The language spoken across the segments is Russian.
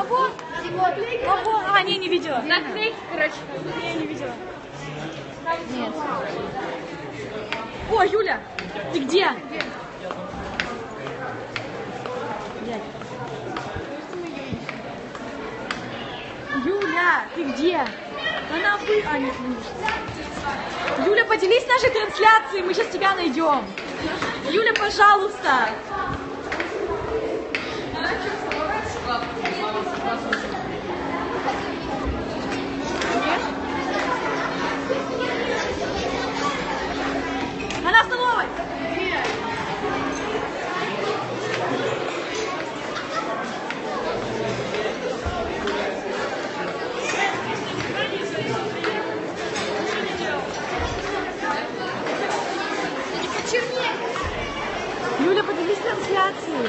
Кого? Кого? А, не видела. Наклейки, короче. Не видела. Нет. О, Юля, ты где? Юля, ты где? Она вы... А, нет, не Юля, поделись нашей трансляцией, мы сейчас тебя найдем. Юля, пожалуйста. Она в столовой. Юля, поделись трансляцией.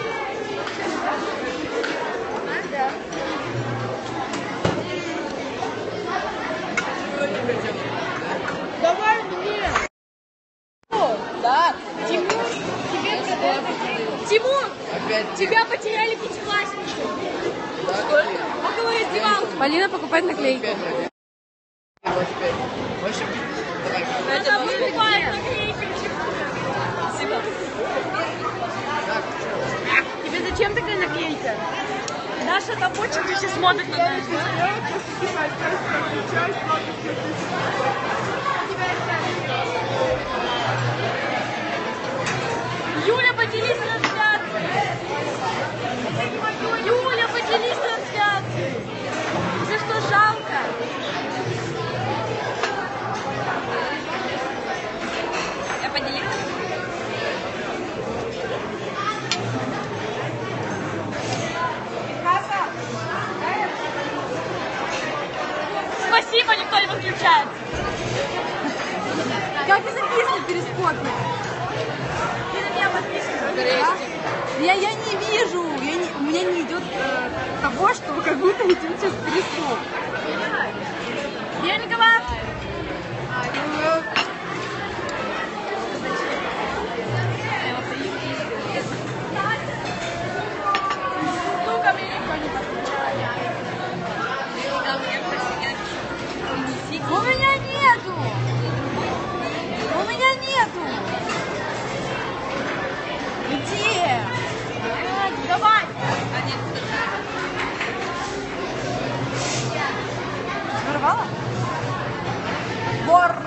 Да. Давай мне. Да. Тимур, Тимур, тебя потеряли пятиклассники. Около издевалки. Полина покупает наклейки. Это выкупает наклейки. Тебе зачем такая наклейка? Даша там очень сейчас смотрит на нас. Юля, поделись трансляцией. Юля, поделись трансляцией. Тебе что, жалко? Я поделилась. Спасибо, никто не выключает. Как ты записана в перископе? Ты на меня подписана? Я не вижу, у меня не идет того, что как будто идет сейчас перископ. Белькова! Сука, меня никто не подключает. У меня нету! У меня нету! Где? Давай! Ворвала? Вор!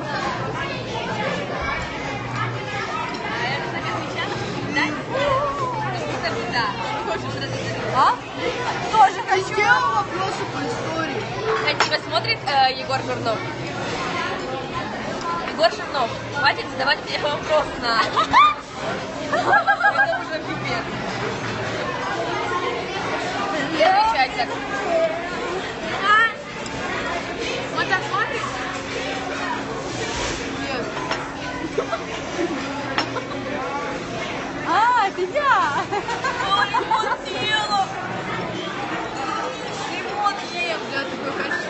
А? Тоже хочу! Сделал вопросы по истории. Тебя смотрит Егор Жирнов? Егор Жирнов, хватит задавать мне вопрос на... Это уже пипец. И отвечать так. Он так смотрит? Нет. А, это я! Ой, ремонт ела! Ремонт ем! Я такой хочу.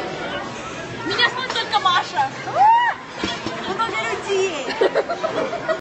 Меня смотрит только Маша. Много людей.